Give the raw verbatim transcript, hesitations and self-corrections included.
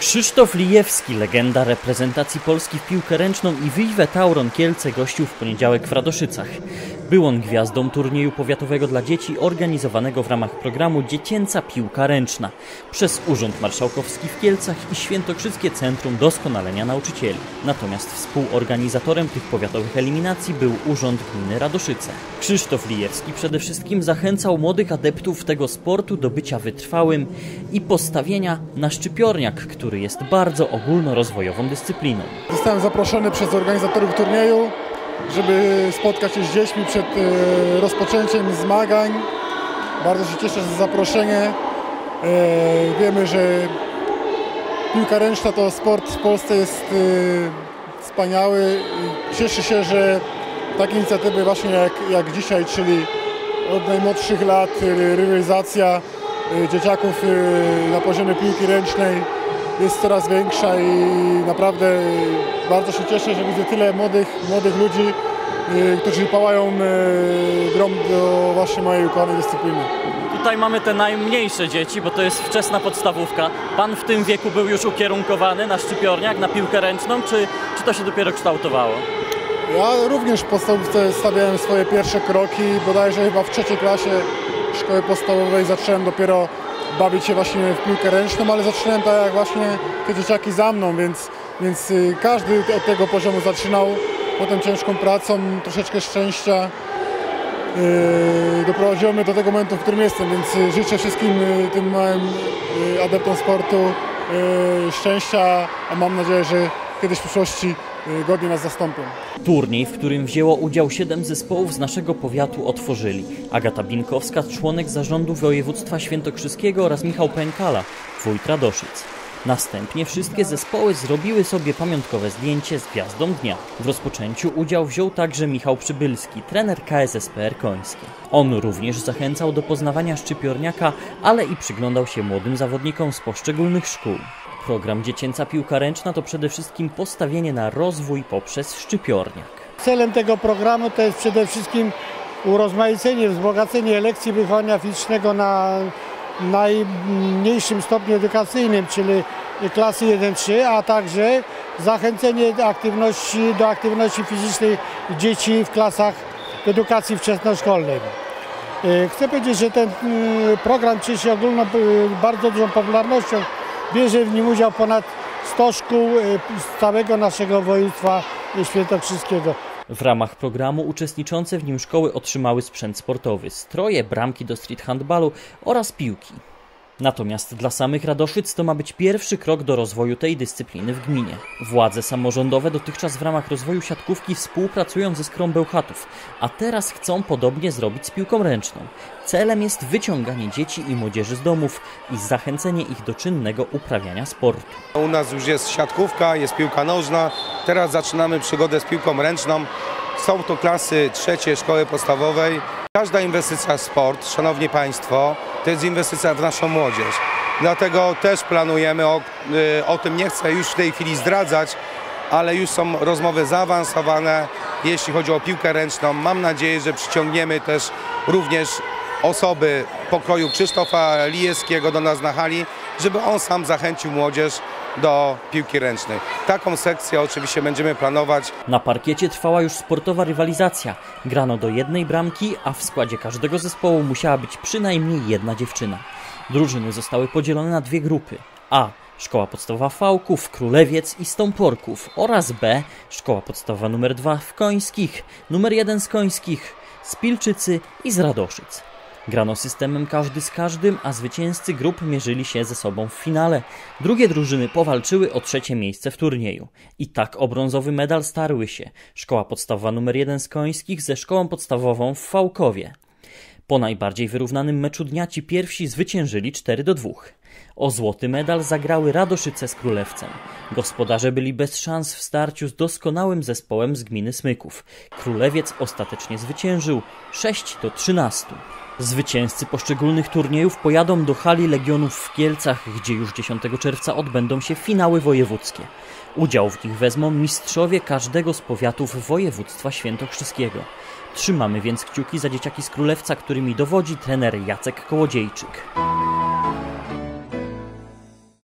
Krzysztof Lijewski, legenda reprezentacji Polski w piłkę ręczną i Vive Tauron Kielce gościł w poniedziałek w Radoszycach. Był on gwiazdą turnieju powiatowego dla dzieci organizowanego w ramach programu Dziecięca Piłka Ręczna przez Urząd Marszałkowski w Kielcach i Świętokrzyskie Centrum Doskonalenia Nauczycieli. Natomiast współorganizatorem tych powiatowych eliminacji był Urząd Gminy Radoszyce. Krzysztof Lijewski przede wszystkim zachęcał młodych adeptów tego sportu do bycia wytrwałym i postawienia na szczypiorniak, który jest bardzo ogólnorozwojową dyscypliną. Zostałem zaproszony przez organizatorów turnieju, żeby spotkać się z dziećmi przed e, rozpoczęciem zmagań. Bardzo się cieszę za zaproszenie. E, wiemy, że piłka ręczna to sport w Polsce jest e, wspaniały. Cieszę się, że takie inicjatywy właśnie jak, jak dzisiaj, czyli od najmłodszych lat e, rywalizacja e, dzieciaków e, na poziomie piłki ręcznej jest coraz większa i naprawdę bardzo się cieszę, że widzę tyle młodych, młodych ludzi, którzy pałają grom do właśnie mojej ukochanej dyscypliny. Tutaj mamy te najmniejsze dzieci, bo to jest wczesna podstawówka. Pan w tym wieku był już ukierunkowany na szczypiorniak, na piłkę ręczną, czy, czy to się dopiero kształtowało? Ja również w podstawówce stawiałem swoje pierwsze kroki, bodajże chyba w trzeciej klasie szkoły podstawowej zacząłem dopiero bawić się właśnie w piłkę ręczną, ale zaczynałem tak jak właśnie te dzieciaki za mną, więc, więc każdy od tego poziomu zaczynał. Potem ciężką pracą, troszeczkę szczęścia yy, doprowadziło mnie do tego momentu, w którym jestem, więc życzę wszystkim yy, tym małym yy, adeptom sportu yy, szczęścia, a mam nadzieję, że kiedyś w przyszłości yy, godnie nas zastąpią. Turniej, w którym wzięło udział siedem zespołów z naszego powiatu, otworzyli Agata Binkowska, członek zarządu województwa świętokrzyskiego, oraz Michał Pękala, wójt Radoszyc. Następnie wszystkie zespoły zrobiły sobie pamiątkowe zdjęcie z gwiazdą dnia. W rozpoczęciu udział wziął także Michał Przybylski, trener K S S P R Końskie. On również zachęcał do poznawania szczypiorniaka, ale i przyglądał się młodym zawodnikom z poszczególnych szkół. Program Dziecięca Piłka Ręczna to przede wszystkim postawienie na rozwój poprzez szczypiorniak. Celem tego programu to jest przede wszystkim urozmaicenie, wzbogacenie lekcji wychowania fizycznego na najmniejszym stopniu edukacyjnym, czyli klasy jeden trzy, a także zachęcenie do aktywności, do aktywności fizycznej dzieci w klasach edukacji wczesnoszkolnej. Chcę powiedzieć, że ten program cieszy się ogólną bardzo dużą popularnością. Bierze w nim udział ponad sto szkół z całego naszego województwa świętokrzyskiego. W ramach programu uczestniczące w nim szkoły otrzymały sprzęt sportowy, stroje, bramki do street handballu oraz piłki. Natomiast dla samych Radoszyc to ma być pierwszy krok do rozwoju tej dyscypliny w gminie. Władze samorządowe dotychczas w ramach rozwoju siatkówki współpracują ze Skrą Bełchatów, a teraz chcą podobnie zrobić z piłką ręczną. Celem jest wyciąganie dzieci i młodzieży z domów i zachęcenie ich do czynnego uprawiania sportu. U nas już jest siatkówka, jest piłka nożna, teraz zaczynamy przygodę z piłką ręczną. Są to klasy trzecie szkoły podstawowej. Każda inwestycja w sport, szanowni państwo, to jest inwestycja w naszą młodzież. Dlatego też planujemy, o, o tym nie chcę już w tej chwili zdradzać, ale już są rozmowy zaawansowane, jeśli chodzi o piłkę ręczną. Mam nadzieję, że przyciągniemy też również osoby pokroju Krzysztofa Lijewskiego do nas na hali, żeby on sam zachęcił młodzież do piłki ręcznej. Taką sekcję oczywiście będziemy planować. Na parkiecie trwała już sportowa rywalizacja. Grano do jednej bramki, a w składzie każdego zespołu musiała być przynajmniej jedna dziewczyna. Drużyny zostały podzielone na dwie grupy. A. Szkoła podstawowa Fałków, Królewiec i Stąporków oraz B. Szkoła podstawowa numer dwa w Końskich, numer jeden z Końskich, z Pilczycy i z Radoszyc. Grano systemem każdy z każdym, a zwycięzcy grup mierzyli się ze sobą w finale. Drugie drużyny powalczyły o trzecie miejsce w turnieju. I tak o brązowy medal starły się Szkoła podstawowa numer jeden z Końskich ze Szkołą podstawową w Fałkowie. Po najbardziej wyrównanym meczu dnia ci pierwsi zwyciężyli cztery do dwóch. O złoty medal zagrały Radoszyce z Królewcem. Gospodarze byli bez szans w starciu z doskonałym zespołem z gminy Smyków. Królewiec ostatecznie zwyciężył sześć do trzynastu. Zwycięzcy poszczególnych turniejów pojadą do hali Legionów w Kielcach, gdzie już dziesiątego czerwca odbędą się finały wojewódzkie. Udział w nich wezmą mistrzowie każdego z powiatów województwa świętokrzyskiego. Trzymamy więc kciuki za dzieciaki z Królewca, którymi dowodzi trener Jacek Kołodziejczyk.